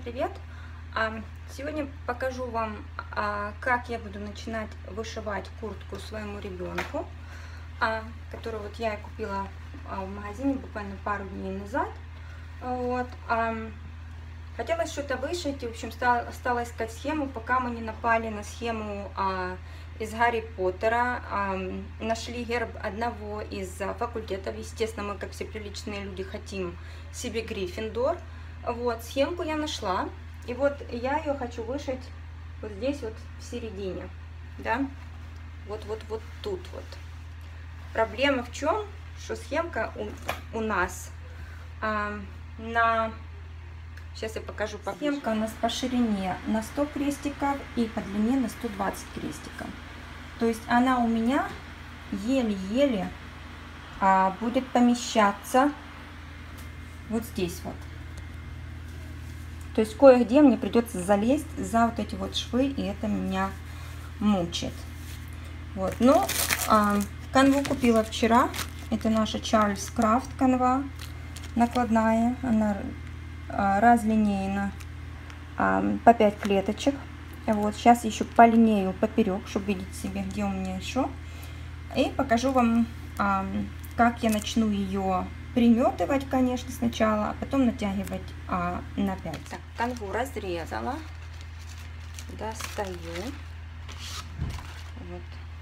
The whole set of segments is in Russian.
привет! Сегодня покажу вам, как я буду начинать вышивать куртку своему ребенку, которую вот я купила в магазине буквально пару дней назад. Вот. Хотела что-то вышить, и, в общем, стала искать схему, пока мы не напали на схему из Гарри Поттера. Нашли герб одного из факультетов. Естественно, мы, как все приличные люди, хотим себе Гриффиндор. Вот, схемку я нашла, и вот я ее хочу вышить вот здесь вот в середине, да, вот тут вот. Проблема в чем, что схемка у нас сейчас я покажу поближе. Схемка у нас по ширине на 100 крестиков и по длине на 120 крестиков. То есть она у меня еле-еле будет помещаться вот здесь вот. То есть кое-где мне придется залезть за вот эти вот швы, и это меня мучает. Вот, но канву купила вчера. Это наша Charles Craft канва накладная. Она разлинейна по 5 клеточек. Вот, сейчас еще полинею поперек, чтобы видеть себе, где у меня еще. И покажу вам, как я начну ее приметывать, конечно, сначала, а потом натягивать на 5. Так, канву разрезала, достаю. Вот.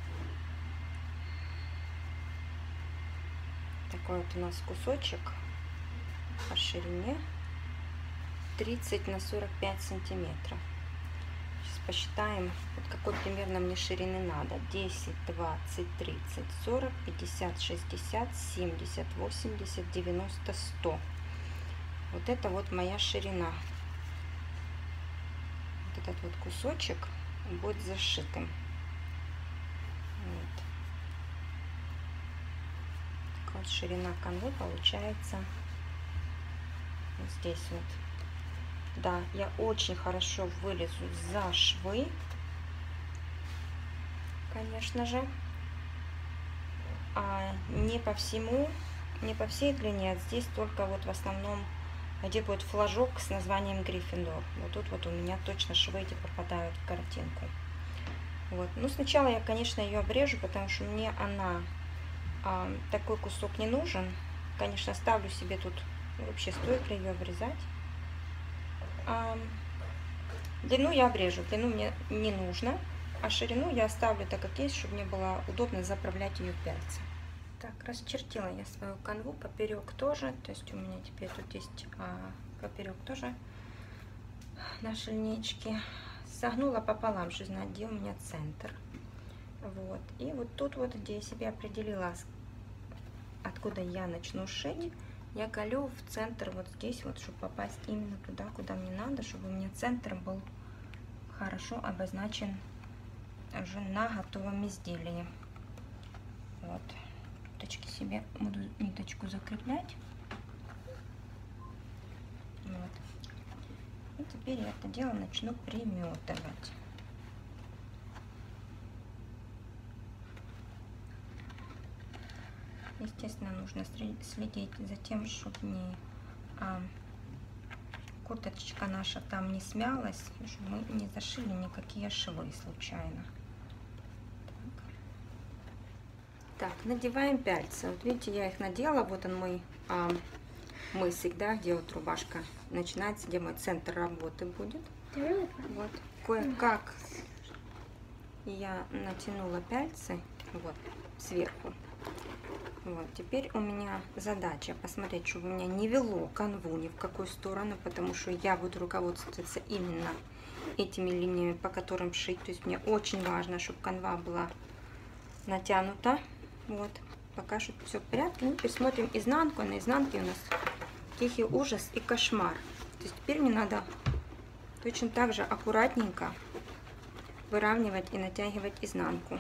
Такой вот у нас кусочек по ширине 30 на 45 сантиметров. Сейчас посчитаем, вот какой примерно мне ширины надо. 10, 20, 30, 40, 50, 60, 70, 80, 90, 100. Вот это вот моя ширина. Вот этот вот кусочек будет зашитым. Вот. Такая вот ширина канвы получается вот здесь вот. Да, я очень хорошо вылезу за швы, конечно же, не по всему, не по всей длине, здесь только вот в основном, где будет флажок с названием Гриффиндор. Вот тут вот у меня точно швы эти попадают в картинку. Вот. Ну, сначала я, конечно, ее обрежу, потому что мне она, такой кусок не нужен. Конечно, ставлю себе тут, вообще стоит ли ее обрезать. Длину я обрежу, длину мне не нужно, а ширину я оставлю так, как есть, чтобы мне было удобно заправлять ее в пяльцы. Так, расчертила я свою канву поперек тоже, то есть у меня теперь тут есть поперек тоже наши линейки. Согнула пополам, чтобы знать, где у меня центр. Вот, и вот тут вот, где я себе определила, откуда я начну шить, я колю в центр вот здесь вот, чтобы попасть именно туда, куда мне надо, чтобы у меня центр был хорошо обозначен уже на готовом изделии. Вот, ниточки себе буду ниточку закреплять. Вот. И теперь я это дело начну приметывать. Естественно, нужно следить за тем, чтобы курточка наша там не смялась, чтобы мы не зашили никакие швы случайно. Так, надеваем пяльцы. Вот видите, я их надела. Вот он мой мысик, да, где вот рубашка начинается, где мой центр работы будет. Вот, кое-как я натянула пяльцы вот сверху. Вот, теперь у меня задача посмотреть, чтобы у меня не вело канву ни в какую сторону, потому что я буду руководствоваться именно этими линиями, по которым шить. То есть мне очень важно, чтобы канва была натянута. Вот, пока что все в порядке. Ну, теперь смотрим изнанку. На изнанке у нас тихий ужас и кошмар. То есть теперь мне надо точно так же аккуратненько выравнивать и натягивать изнанку.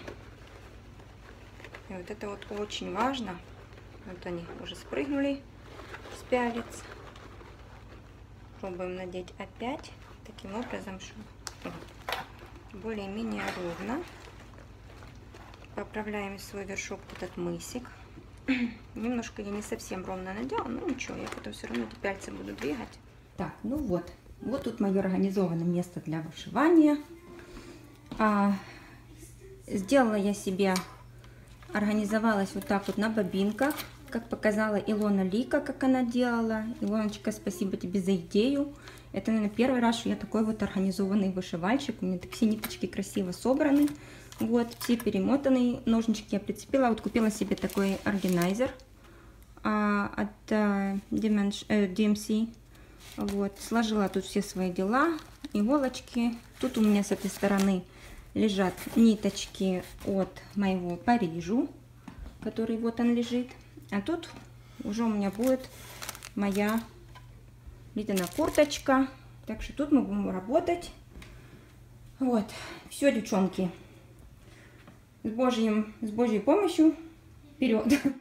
И вот это вот очень важно. Вот они уже спрыгнули с пялец. Пробуем надеть опять. Таким образом, чтобы более-менее ровно. Поправляем свой вершок, этот мысик. Немножко я не совсем ровно надела, но ничего, я потом все равно эти пяльцы буду двигать. Так, ну вот, Вот тут мое организованное место для вышивания. Сделала я себе, организовалась вот так вот на бобинках, как показала Илона Лика, как она делала. Илоночка, спасибо тебе за идею. Это, наверное, первый раз, что я такой вот организованный вышивальщик. У меня так все ниточки красиво собраны. Вот, все перемотанные ножнички я прицепила. Вот купила себе такой органайзер от DMC. Вот, сложила тут все свои дела, иголочки. Тут у меня с этой стороны лежат ниточки от моего Парижу, который вот он лежит. А тут уже у меня будет моя льняная курточка. Так что тут мы будем работать. Вот, все, девчонки, с Божьей помощью вперед.